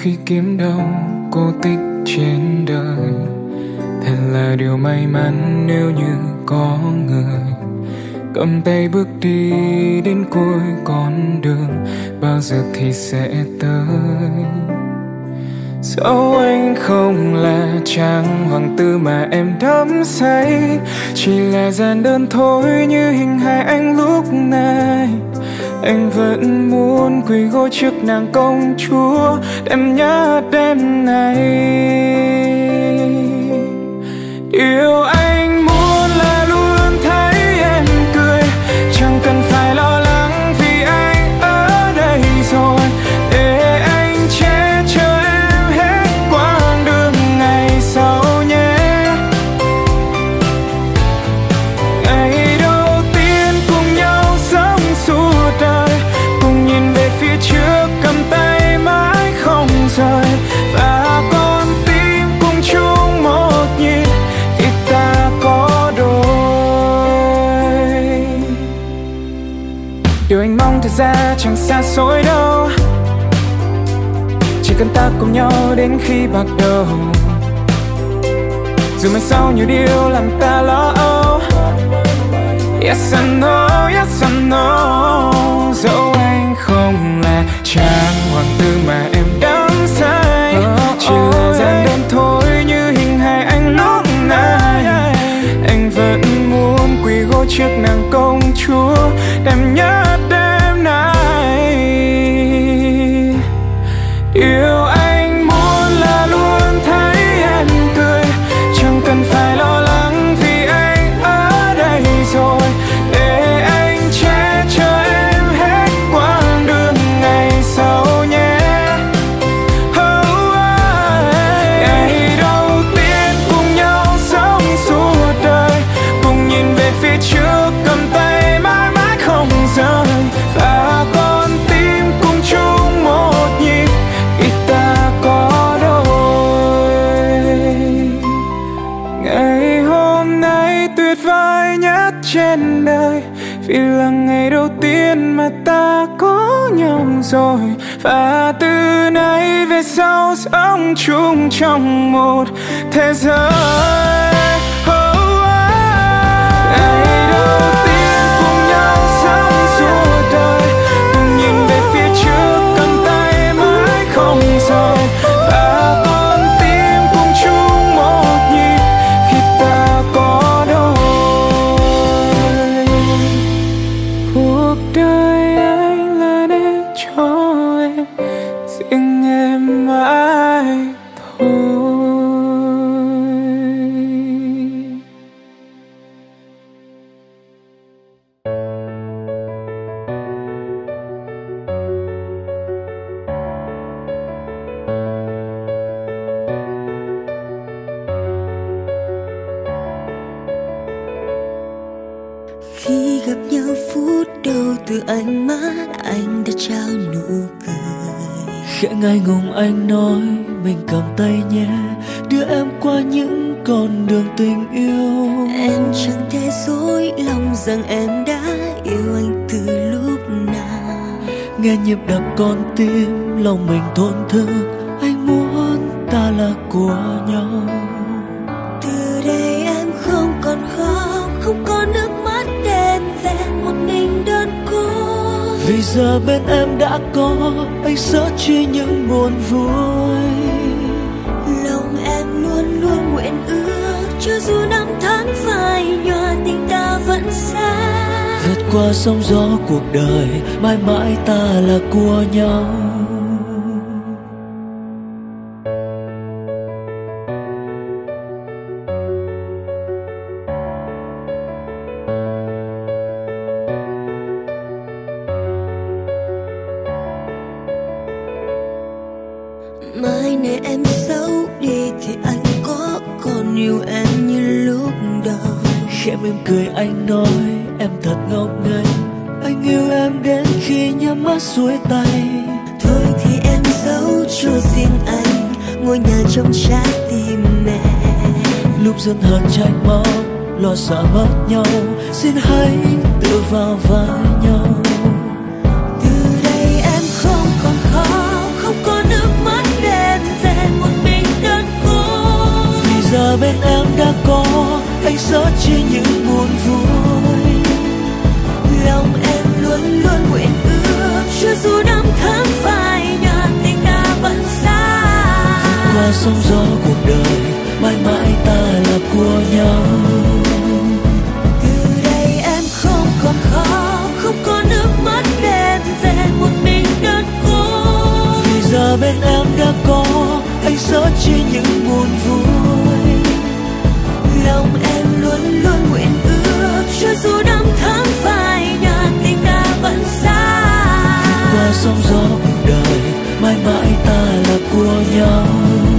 khi kiếm đâu cô tích trên đời. Thật là điều may mắn nếu như có người cầm tay bước đi đến cuối con đường, bao giờ thì sẽ tới. Dẫu anh không là chàng hoàng tử mà em đắm say, chỉ là gian đơn thôi như hình hài anh lúc này. Anh vẫn muốn quỳ gối trước nàng công chúa, em nhớ đêm này. Điều anh muốn là luôn thấy em cười, chẳng cần phải lo lắng vì anh ở đây rồi, để anh che chở em hết quãng đường ngày sau nhé. Ngày đầu tiên cùng nhau sống suốt đời, cùng nhìn về phía trước cầm tay mãi không rời, và con tim cùng chung một nhịp khi ta có đôi. Điều anh mong thật ra chẳng xa xôi đâu, chỉ cần ta cùng nhau đến khi bạc đầu. Dù mai sau nhiều điều làm ta lo âu, yes I know, yes I know. Dẫu anh không là chàng hoàng tử mà em đắm say, chỉ là gian đơn thôi như hình hài anh lúc này. Anh vẫn muốn quỳ gối trước nàng công chúa, em nhớ đêm nay. Điều anh muốn là luôn thấy em cười, chẳng cần phải lo lắng vì anh ở đây rồi, để anh che chở em hết quãng đường ngày sau nhé. Ngày đầu tiên cùng nhau sống suốt đời, cùng nhìn về phía trước cầm tay mãi mãi không rời, và con tim cùng chung một nhịp khi ta có đôi. Ngày hôm nay tuyệt vời nhất trên đời, vì là ngày đầu tiên mà ta có nhau rồi, và từ nay về sau sống chung trong một thế giới. Ngày đầu tiên cùng nhau sống suốt đời, cùng nhìn về phía trước cầm tay mãi không rời, và con tim cùng chung một nhịp khi ta có đôi. Cuộc đời anh là để cho em, riêng em mãi thôi. Khi gặp nhau phút đầu từ ánh mắt anh đã trao nụ cười. Khẽ ngại ngùng anh nói mình cầm tay nhé, đưa em qua những con đường tình yêu. Em chẳng thể dối lòng rằng em đã yêu anh từ lúc nào. Nghe nhịp đập con tim lòng mình thổn thức, anh muốn ta là của nhau. Từ đây em không còn khóc, không có nước mắt đen vẹn một mình đơn côi. Vì giờ bên em đã có anh sợ chi những buồn vui. Lòng em luôn luôn nguyện ước, cho dù năm tháng phai nhòa tình ta vẫn xa. Vượt qua sóng gió cuộc đời, mãi mãi ta là của nhau. Mai này em xấu đi thì anh có còn yêu em như lúc đầu. Khẽ mỉm cười anh nói em thật ngốc nghếch, anh yêu em đến khi nhắm mắt xuôi tay. Thôi thì em giấu cho riêng anh ngôi nhà trong trái tim mẹ. Lúc giận hờn tranh mong lo sợ mất nhau, xin hãy tự vào vai nhau. Từ đây em không còn khóc, không có nước mắt để giờ bên em đã có anh sớt chia những buồn vui. Lòng em luôn luôn nguyện ước cho dù năm tháng phai nhạt tình ta vẫn xa. Qua sóng gió cuộc đời mãi mãi ta là của nhau. Từ đây em không còn khóc, không có nước mắt đêm về một mình đơn côi. Vì giờ bên em đã có anh sớt chia những buồn vui. Lòng em luôn luôn nguyện ước cho dù năm tháng phai nhạt tình ta vẫn xa. Qua sóng gió cuộc đời mãi mãi ta là của nhau.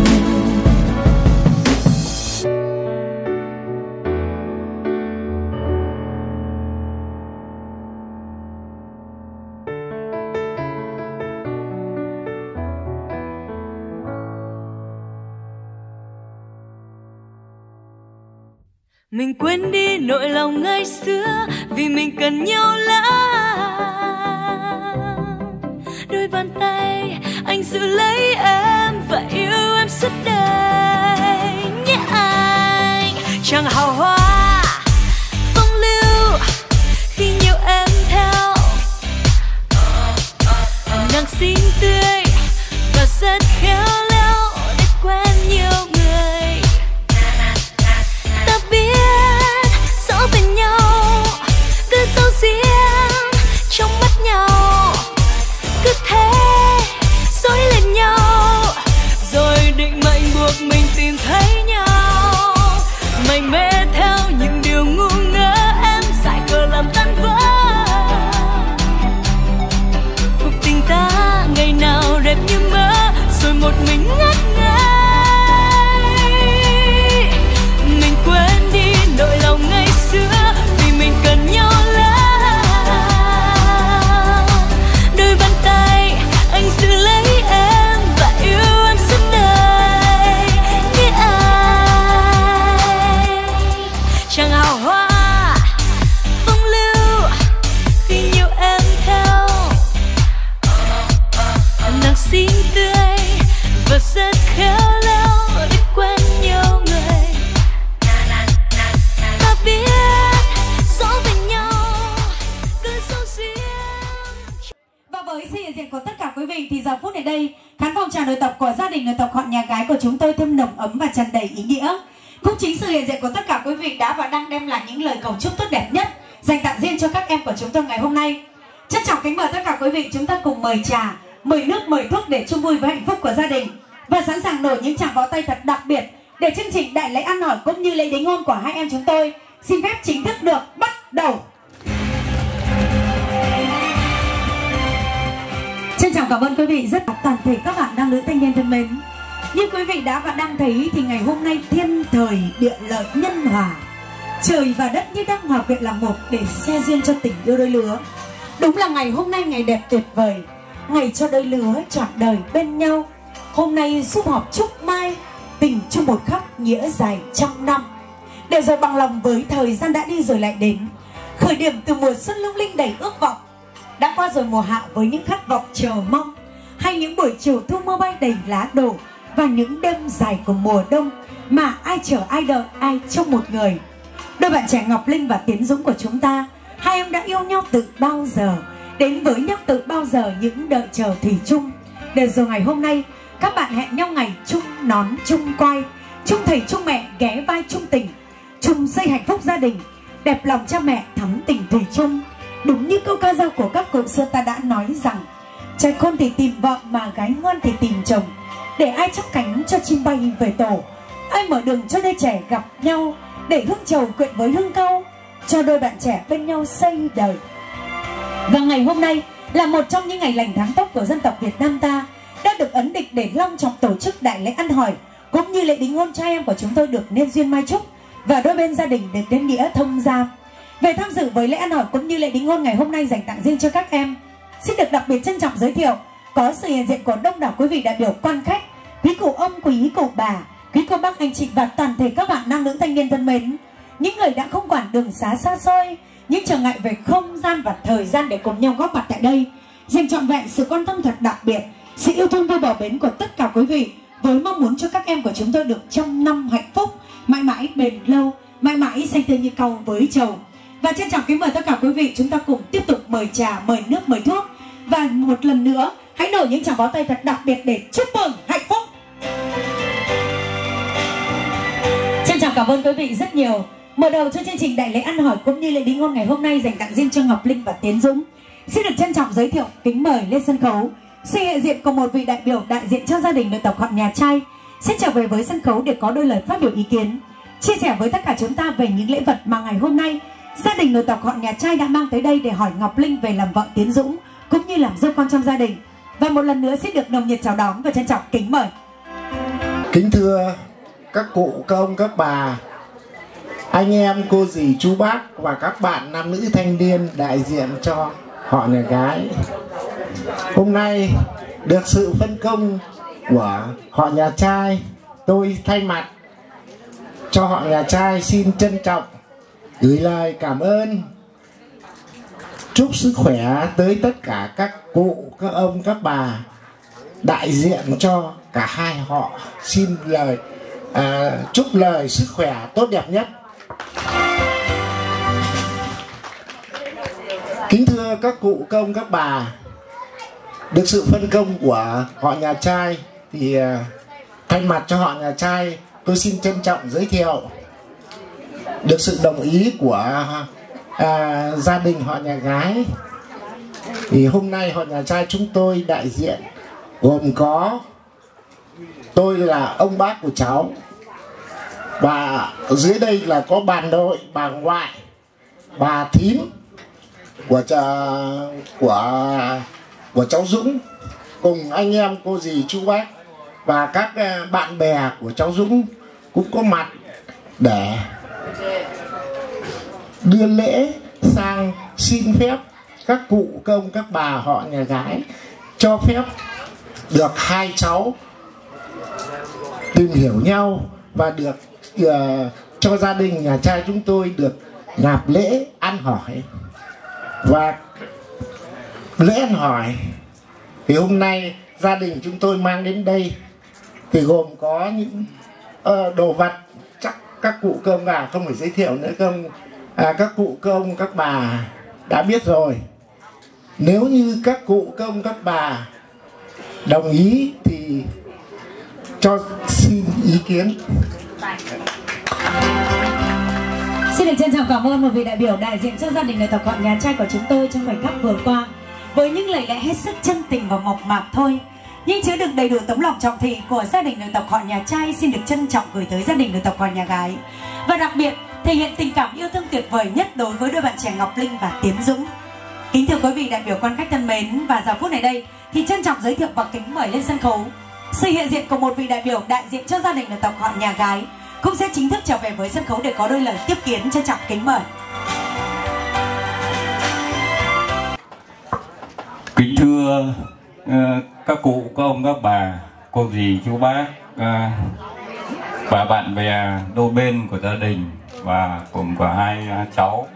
Mình quên đi nỗi lòng ngày xưa vì mình cần nhau lắm. Đôi bàn tay anh giữ lấy em và yêu em suốt đời. Nhé anh chẳng hào hoa phong lưu khi nhiều em theo nắng xinh tươi và rất khéo léo để quen nhiều người. Ta biết rõ về nhau cứ dấu riêng trong mắt nhau, cứ thế dối lên nhau rồi định mệnh buộc mình tìm thấy nhau. Mạnh mẽ theo những điều ngu ngơ em dại khờ làm tan vỡ cuộc tình ta ngày nào đẹp như mơ rồi một mình ngất ngây. Mình quên đi nỗi lòng ngày xưa vì mình cần nhau lắm. Đôi bàn tay anh giữ lấy em và yêu em suốt đời. Như ai chẳng hào hoa phong lưu khi nhiều em theo nắng xinh tươi và rất khéo léo để quen nhiều người. Ta biết rõ về nhau cứ dấu riêng. Và với sự hiện diện của tất cả quý vị thì giờ phút này đây, khán phòng trà nội tập của gia đình nội tập họ nhà gái của chúng tôi thêm nồng ấm và tràn đầy ý nghĩa. Cũng chính sự hiện diện của tất cả quý vị đã và đang đem lại những lời cầu chúc tốt đẹp nhất dành tặng riêng cho các em của chúng tôi ngày hôm nay. Trân trọng kính mời tất cả quý vị chúng ta cùng mời trà, mời nước, mời thuốc để chung vui với hạnh phúc của gia đình và sẵn sàng nổi những tràng pháo tay thật đặc biệt để chương trình đại lễ ăn hỏi cũng như lễ đính hôn của hai em chúng tôi xin phép chính thức được bắt đầu. Trân trọng cảm ơn quý vị rất toàn thể các bạn nam nữ thanh niên thân mến. Như quý vị đã và đang thấy thì ngày hôm nay thiên thời địa lợi nhân hòa, trời và đất như đang hòa quyện làm một để xe duyên cho tình yêu đôi lứa. Đúng là ngày hôm nay ngày đẹp tuyệt vời, ngày cho đôi lứa trọn đời bên nhau. Hôm nay sum họp chúc mai, tình chung một khắc nghĩa dài trăm năm. Để rồi bằng lòng với thời gian đã đi rồi lại đến, khởi điểm từ mùa xuân lung linh đầy ước vọng. Đã qua rồi mùa hạ với những khát vọng chờ mong, hay những buổi chiều thu mưa bay đầy lá đổ, và những đêm dài của mùa đông mà ai chờ ai đợi ai trong một người. Đôi bạn trẻ Ngọc Linh và Tiến Dũng của chúng ta, hai em đã yêu nhau từ bao giờ, đến với nhau từ bao giờ những đợi chờ thủy chung. Để rồi ngày hôm nay các bạn hẹn nhau ngày chung nón chung quai, chung thầy chung mẹ ghé vai chung tình, chung xây hạnh phúc gia đình, đẹp lòng cha mẹ thắm tình thủy chung. Đúng như câu ca dao của các cụ xưa ta đã nói rằng, trai khôn thì tìm vợ mà gái ngoan thì tìm chồng. Để ai chắp cánh cho chim bay về tổ, ai mở đường cho đôi trẻ gặp nhau, để hương trầu quyện với hương cau, cho đôi bạn trẻ bên nhau xây đời. Và ngày hôm nay là một trong những ngày lành tháng tốt của dân tộc Việt Nam ta, đã được ấn định để long trọng tổ chức đại lễ ăn hỏi cũng như lễ đính hôn cho em của chúng tôi được nên duyên mai chúc và đôi bên gia đình được đến nghĩa thông gia. Về tham dự với lễ ăn hỏi cũng như lễ đính hôn ngày hôm nay dành tặng riêng cho các em, xin được đặc biệt trân trọng giới thiệu có sự hiện diện của đông đảo quý vị đại biểu quan khách, quý cụ ông, quý cụ bà, quý cô bác anh chị và toàn thể các bạn nam nữ thanh niên thân mến, những người đã không quản đường xá xa xôi, những trở ngại về không gian và thời gian để cùng nhau góp mặt tại đây, dành trọn vẹn sự quan tâm thật đặc biệt, sự yêu thương vô bờ bến của tất cả quý vị, với mong muốn cho các em của chúng tôi được trăm năm hạnh phúc, mãi mãi bền lâu, mãi mãi xanh tươi như cau với trầu. Và trân trọng kính mời tất cả quý vị, chúng ta cùng tiếp tục mời trà, mời nước, mời thuốc. Và một lần nữa, hãy nổi những tràng pháo tay thật đặc biệt để chúc mừng hạnh phúc. Trân trọng cảm ơn quý vị rất nhiều. Mở đầu cho chương trình đại lễ ăn hỏi cũng như lễ đính hôn ngày hôm nay dành tặng riêng cho Ngọc Linh và Tiến Dũng, xin được trân trọng giới thiệu kính mời lên sân khấu sự hiện diện của một vị đại biểu đại diện cho gia đình nội tộc họ nhà trai sẽ trở về với sân khấu để có đôi lời phát biểu ý kiến, chia sẻ với tất cả chúng ta về những lễ vật mà ngày hôm nay gia đình nội tộc họ nhà trai đã mang tới đây để hỏi Ngọc Linh về làm vợ Tiến Dũng cũng như làm dâu con trong gia đình. Và một lần nữa xin được nồng nhiệt chào đón và trân trọng kính mời. Kính thưa các cụ, các ông, các bà, anh em, cô dì, chú bác và các bạn nam nữ thanh niên đại diện cho họ nhà gái. Hôm nay được sự phân công của họ nhà trai, tôi thay mặt cho họ nhà trai xin trân trọng gửi lời cảm ơn, chúc sức khỏe tới tất cả các cụ, các ông, các bà đại diện cho cả hai họ. Xin lời chúc lời sức khỏe tốt đẹp nhất. Kính thưa các cụ, các ông, các bà, được sự phân công của họ nhà trai thì thay mặt cho họ nhà trai tôi xin trân trọng giới thiệu, được sự đồng ý của gia đình họ nhà gái thì hôm nay họ nhà trai chúng tôi đại diện gồm có tôi là ông bác của cháu, và ở dưới đây là có bà nội, bà ngoại, bà thím của cháu Dũng, cùng anh em, cô dì, chú bác và các bạn bè của cháu Dũng cũng có mặt để đưa lễ sang xin phép các cụ, các ông, các bà họ nhà gái cho phép được hai cháu tìm hiểu nhau và được cho gia đình nhà trai chúng tôi được nạp lễ ăn hỏi. Và lễ ăn hỏi thì hôm nay gia đình chúng tôi mang đến đây thì gồm có những đồ vật chắc các cụ, các ông bà không phải giới thiệu nữa, các cụ, các ông, các bà đã biết rồi. Nếu như các cụ, các ông, các bà đồng ý thì cho xin ý kiến. Xin được trân trọng cảm ơn một vị đại biểu đại diện cho gia đình nội tộc họ nhà trai của chúng tôi trong khoảnh khắc vừa qua với những lời lẽ hết sức chân tình và mộc mạc thôi, nhưng chứa đựng đầy đủ tấm lòng trọng thị của gia đình nội tộc họ nhà trai xin được trân trọng gửi tới gia đình nội tộc họ nhà gái, và đặc biệt thể hiện tình cảm yêu thương tuyệt vời nhất đối với đôi bạn trẻ Ngọc Linh và Tiến Dũng. Kính thưa quý vị đại biểu quan khách thân mến, và giờ phút này đây thì trân trọng giới thiệu và kính mời lên sân khấu sự hiện diện của một vị đại biểu đại diện cho gia đình nội tộc họ nhà gái cũng sẽ chính thức trở về với sân khấu để có đôi lời tiếp kiến. Trân trọng kính mời. Kính thưa các cụ, các ông, các bà, cô dì, chú bác và bạn bè đôi bên của gia đình và cùng của hai cháu.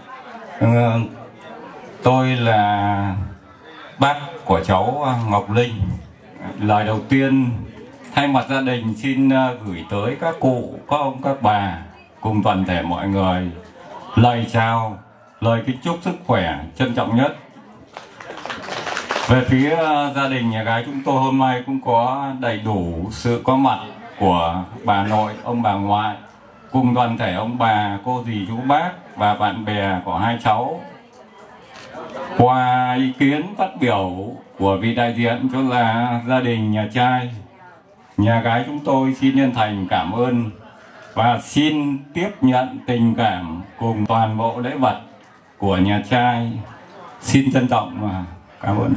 Tôi là bác của cháu Ngọc Linh. Lời đầu tiên thay mặt gia đình xin gửi tới các cụ, các ông, các bà cùng toàn thể mọi người lời chào, lời kính chúc sức khỏe trân trọng nhất. Về phía gia đình nhà gái chúng tôi hôm nay cũng có đầy đủ sự có mặt của bà nội, ông bà ngoại cùng toàn thể ông bà, cô dì, chú bác và bạn bè của hai cháu. Qua ý kiến phát biểu của vị đại diện cho là gia đình nhà trai, nhà gái chúng tôi xin chân thành cảm ơn và xin tiếp nhận tình cảm cùng toàn bộ lễ vật của nhà trai. Xin trân trọng và cảm ơn.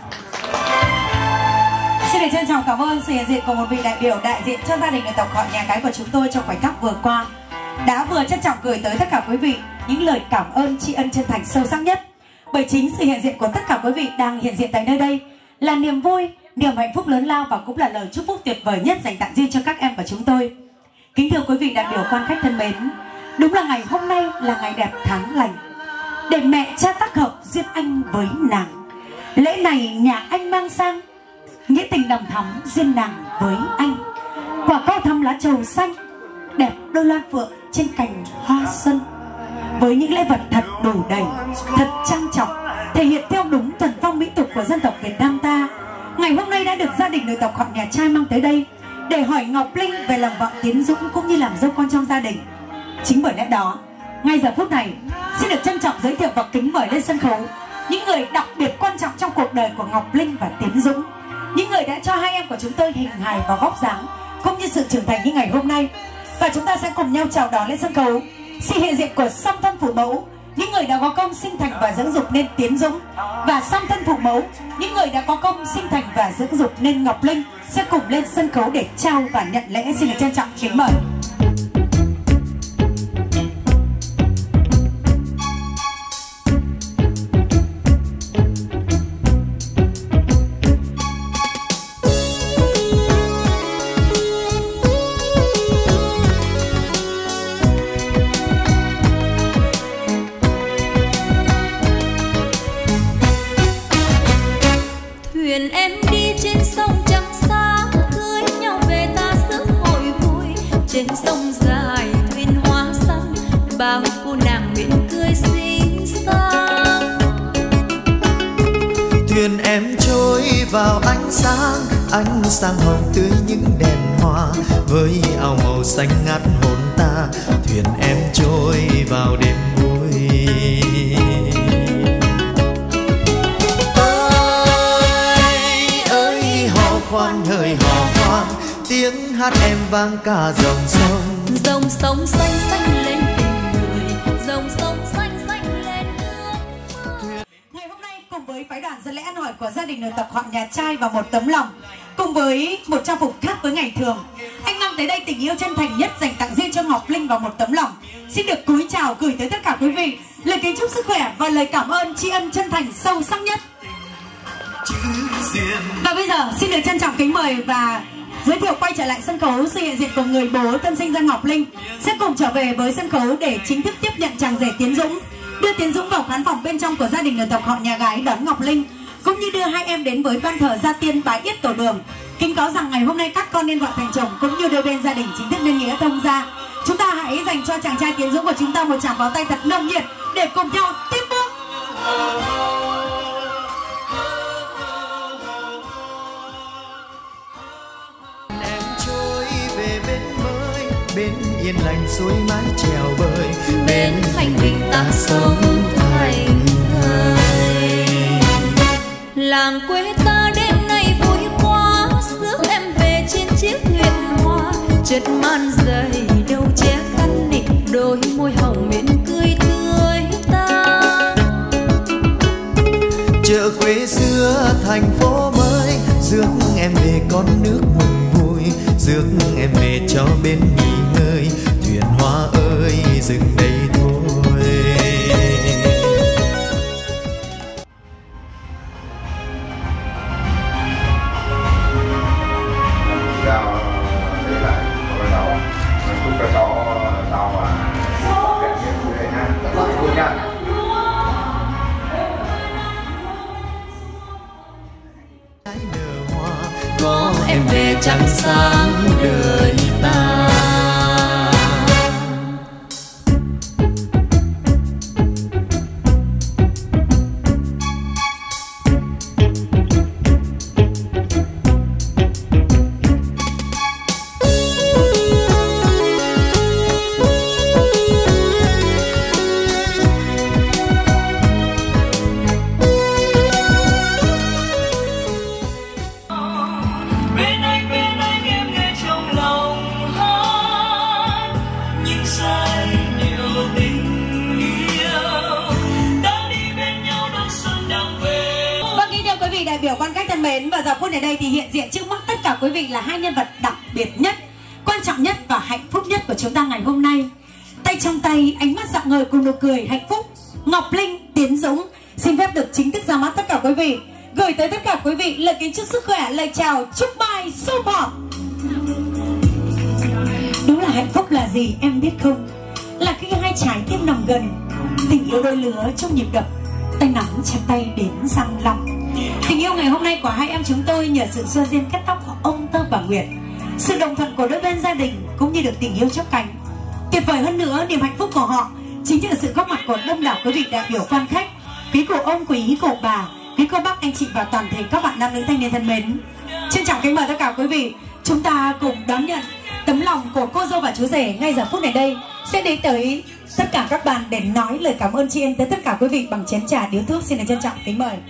Xin được trân trọng cảm ơn sự hiện diện của một vị đại biểu đại diện cho gia đình nội tộc họ nhà gái của chúng tôi trong khoảnh khắc vừa qua đã vừa trân trọng gửi tới tất cả quý vị những lời cảm ơn tri ân chân thành sâu sắc nhất. Bởi chính sự hiện diện của tất cả quý vị đang hiện diện tại nơi đây là niềm vui, niềm hạnh phúc lớn lao và cũng là lời chúc phúc tuyệt vời nhất dành tặng riêng cho các em và chúng tôi. Kính thưa quý vị đại biểu quan khách thân mến, đúng là ngày hôm nay là ngày đẹp tháng lành để mẹ cha tác hợp duyên anh với nàng. Lễ này nhà anh mang sang nghĩa tình đồng thắm duyên nàng với anh, quả cao thắm lá trầu xanh đẹp đôi loan phượng trên cành hoa xuân, với những lễ vật thật đủ đầy, thật trang trọng, thể hiện theo đúng thuần phong mỹ tục của dân tộc Việt Nam ta. Ngày hôm nay đã được gia đình nội tộc họ nhà trai mang tới đây để hỏi Ngọc Linh về làm vợ Tiến Dũng cũng như làm dâu con trong gia đình. Chính bởi lẽ đó, ngay giờ phút này xin được trân trọng giới thiệu và kính mời lên sân khấu những người đặc biệt quan trọng trong cuộc đời của Ngọc Linh và Tiến Dũng, những người đã cho hai em của chúng tôi hình hài và vóc dáng cũng như sự trưởng thành như ngày hôm nay. Và chúng ta sẽ cùng nhau chào đón lên sân khấu sự hiện diện của song thân phụ mẫu, những người đã có công sinh thành và dưỡng dục nên Tiến Dũng, và song thân phụ mẫu, những người đã có công sinh thành và dưỡng dục nên Ngọc Linh sẽ cùng lên sân khấu để trao và nhận lễ. Xin được trân trọng kính mời. Thuyền em đi trên sông trắng sáng, cưới nhau về ta sớm hội vui. Trên sông dài thuyền hoa xanh, bao cô nàng mỉm cười xinh xắn. Thuyền em trôi vào ánh sáng hồng tươi những đèn hoa, với áo màu xanh ngát hồn ta. Thuyền em trôi vào đêm vui. Khoan hỡi hò khoan, tiếng hát em vang cả dòng sông. Dòng sông xanh xanh lên tình người, dòng sông xanh xanh lên nước mưa. Ngày hôm nay cùng với phái đoàn dân lễ ăn hỏi của gia đình nội tộc họ nhà trai và một tấm lòng, cùng với một trang phục khác với ngày thường, anh mang tới đây tình yêu chân thành nhất dành tặng riêng cho Ngọc Linh và một tấm lòng. Xin được cúi chào gửi tới tất cả quý vị lời kính chúc sức khỏe và lời cảm ơn tri ân chân thành sâu sắc nhất. Và bây giờ xin được trân trọng kính mời và giới thiệu quay trở lại sân khấu sự hiện diện của người bố tân sinh ra Ngọc Linh sẽ cùng trở về với sân khấu để chính thức tiếp nhận chàng rể Tiến Dũng, đưa Tiến Dũng vào khán phòng bên trong của gia đình nội tộc họ nhà gái đón Ngọc Linh, cũng như đưa hai em đến với ban thờ gia tiên bái yết tổ đường. Kính cáo rằng ngày hôm nay các con nên vợ thành chồng, cũng như đôi bên gia đình chính thức nên nghĩa thông gia. Chúng ta hãy dành cho chàng trai Tiến Dũng của chúng ta một tràng pháo tay thật nồng nhiệt để cùng nhau tiếp bước. Bên yên lành suối mái chèo bơi, bên thành bình ta sống thành thời. Làng quê ta đêm nay vui quá, rước em về trên chiếc thuyền hoa. Chất man dày đầu che khăn nịnh, đôi môi hồng mến cười tươi ta. Chợ quê xưa thành phố mới, rước em về con nước mừng vui, rước em về cho bên nghỉ ngơi. Thuyền hoa ơi dừng đây thôi. Để lại một cái đầu chúc cho cháu sau trải nghiệm như thế nha. Vui nha. Có em về trăng sáng đời ta. Và giờ phút này đây thì hiện diện trước mắt tất cả quý vị là hai nhân vật đặc biệt nhất, quan trọng nhất và hạnh phúc nhất của chúng ta ngày hôm nay. Tay trong tay, ánh mắt rạng ngời cùng nụ cười hạnh phúc, Ngọc Linh, Tiến Dũng xin phép được chính thức ra mắt tất cả quý vị, gửi tới tất cả quý vị lời kính chúc sức khỏe, lời chào chúc bài super. Đúng là hạnh phúc là gì em biết không? Là khi hai trái tim nằm gần, tình yêu đôi lứa trong nhịp đập, tay nắm chặt tay đến răng lòng. Tình yêu ngày hôm nay của hai em chúng tôi nhờ sự xuân duyên cắt tóc của ông Tơ và Nguyệt, sự đồng thuận của đôi bên gia đình, cũng như được tình yêu chắp cánh. Tuyệt vời hơn nữa, niềm hạnh phúc của họ chính là sự góp mặt của đông đảo quý vị đại biểu quan khách, quý cụ ông, quý cụ bà, quý cô bác, anh chị và toàn thể các bạn nam nữ thanh niên thân mến. Trân trọng kính mời tất cả quý vị, chúng ta cùng đón nhận tấm lòng của cô dâu và chú rể ngay giờ phút này đây sẽ đến tới tất cả các bạn để nói lời cảm ơn tri ân tới tất cả quý vị bằng chén trà điếu thuốc. Xin được trân trọng kính mời.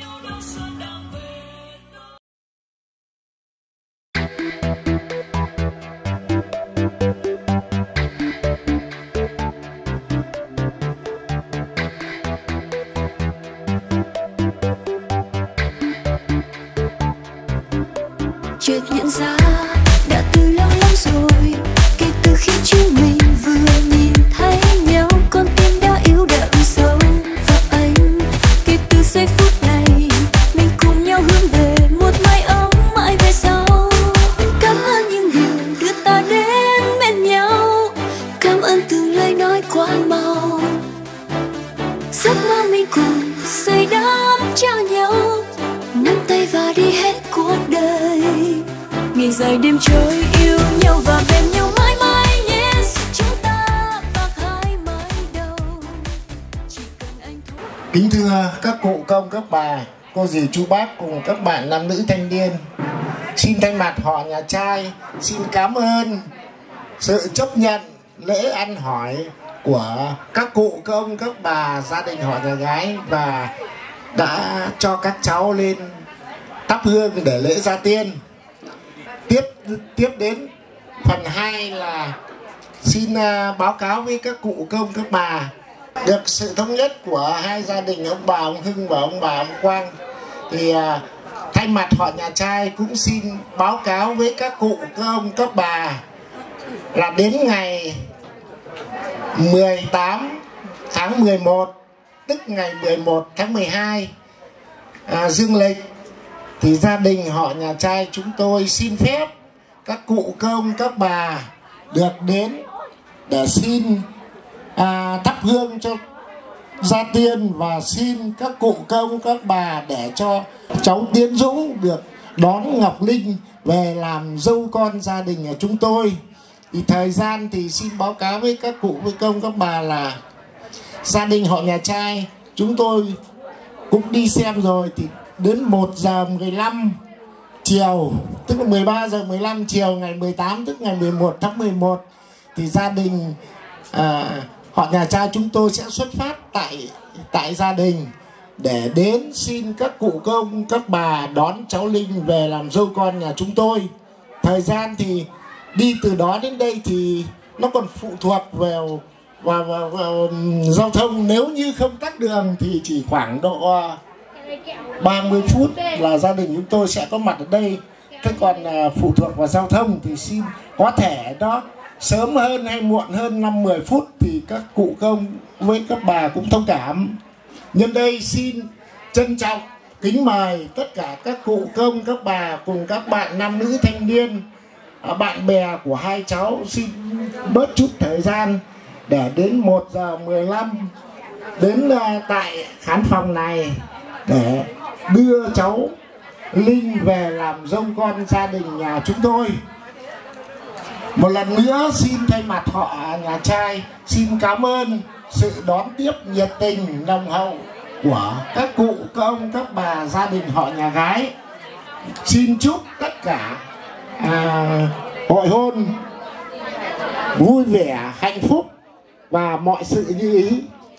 Chợt nhận ra đã từ lâu lắm rồi, kể từ khi chúng mình vừa nhìn thấy nhau, con tim đã yếu đậm sâu vào anh. Kể từ giây phút này mình cùng nhau hướng về một mái ấm mãi về sau. Cảm ơn những điều đưa ta đến bên nhau, cảm ơn từng lời nói quá mau. Giấc mơ mình cùng xây đắp cho nhau, nắm tay và đi hết cuộc đời. Ngày dài đêm trôi yêu nhau và bên nhau mãi mãi nhé. Chúng ta bạc hai mái đầu, chỉ cần anh thôi. Kính thưa các cụ công, các bà, cô dì chú bác cùng các bạn nam nữ thanh niên, xin thay mặt họ nhà trai xin cảm ơn sự chấp nhận lễ ăn hỏi của các cụ công, các bà, gia đình họ nhà gái và đã cho các cháu lên thắp hương để lễ gia tiên. Tiếp đến phần 2 là xin báo cáo với các cụ công, các bà, được sự thống nhất của hai gia đình ông bà ông Hưng và ông bà ông Quang, thì thay mặt họ nhà trai cũng xin báo cáo với các cụ công, các bà là đến ngày 18 tháng 11, tức ngày 11 tháng 12 dương lịch, thì gia đình họ nhà trai chúng tôi xin phép các cụ công, các bà được đến để xin thắp hương cho gia tiên, và xin các cụ công, các bà để cho cháu Tiến Dũng được đón Ngọc Linh về làm dâu con gia đình của chúng tôi. Thì thời gian thì xin báo cáo với các cụ, với công, các bà là gia đình họ nhà trai chúng tôi cũng đi xem rồi, thì đến 1 giờ 15 chiều, tức là 13 giờ 15 chiều ngày 18, tức ngày 11 tháng 11, thì gia đình họ nhà trai chúng tôi sẽ xuất phát tại gia đình để đến xin các cụ công, các bà đón cháu Linh về làm dâu con nhà chúng tôi. Thời gian thì đi từ đó đến đây thì nó còn phụ thuộc vào giao thông. Nếu như không tắc đường thì chỉ khoảng độ 30 phút là gia đình chúng tôi sẽ có mặt ở đây. Thế còn phụ thuộc vào giao thông thì xin có thể đó sớm hơn hay muộn hơn 5-10 phút thì các cụ công với các bà cũng thông cảm. Nhân đây xin trân trọng kính mời tất cả các cụ công, các bà cùng các bạn nam nữ thanh niên, bạn bè của hai cháu xin bớt chút thời gian để đến 1 giờ 15 đến tại khán phòng này để đưa cháu Linh về làm dâu con gia đình nhà chúng tôi. Một lần nữa xin thay mặt họ nhà trai xin cảm ơn sự đón tiếp nhiệt tình nồng hậu của các cụ công, các bà, gia đình họ nhà gái. Xin chúc tất cả hội hôn vui vẻ, hạnh phúc và mọi sự như ý.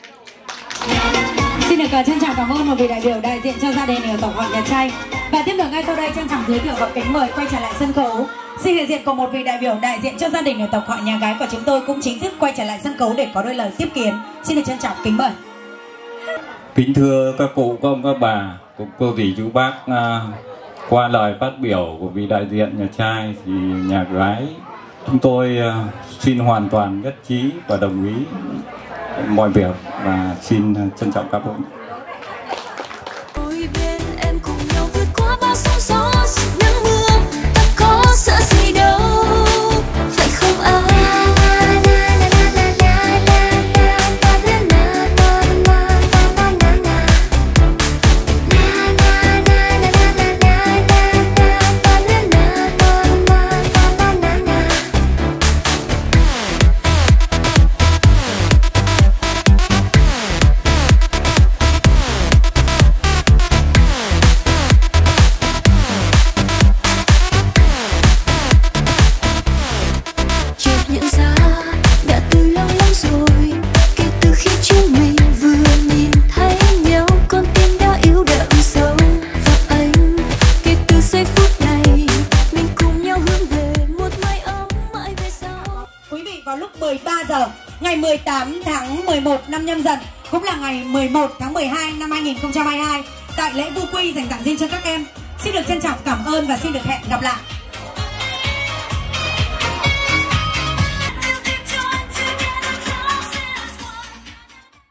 Xin được trân trọng cảm ơn một vị đại biểu đại diện cho gia đình ở tổng họ nhà trai. Và tiếp tục ngay sau đây trân trọng giới thiệu và kính mời quay trở lại sân khấu xin hiện diện của một vị đại biểu đại diện cho gia đình ở tộc họ nhà gái của chúng tôi cũng chính thức quay trở lại sân khấu để có đôi lời tiếp kiến. Xin được trân trọng kính mời. Kính thưa các cụ công, các bà, cùng cô dì chú bác, qua lời phát biểu của vị đại diện nhà trai thì nhà gái chúng tôi xin hoàn toàn nhất trí và đồng ý mọi việc và xin trân trọng cảm ơn. Sợ gì đâu, phải không ai? ngày 18 tháng 11 năm Nhâm Dần, cũng là ngày 11 tháng 12 năm 2022 tại lễ vu quy dành tặng riêng cho các em. Xin được trân trọng cảm ơn và xin được hẹn gặp lại.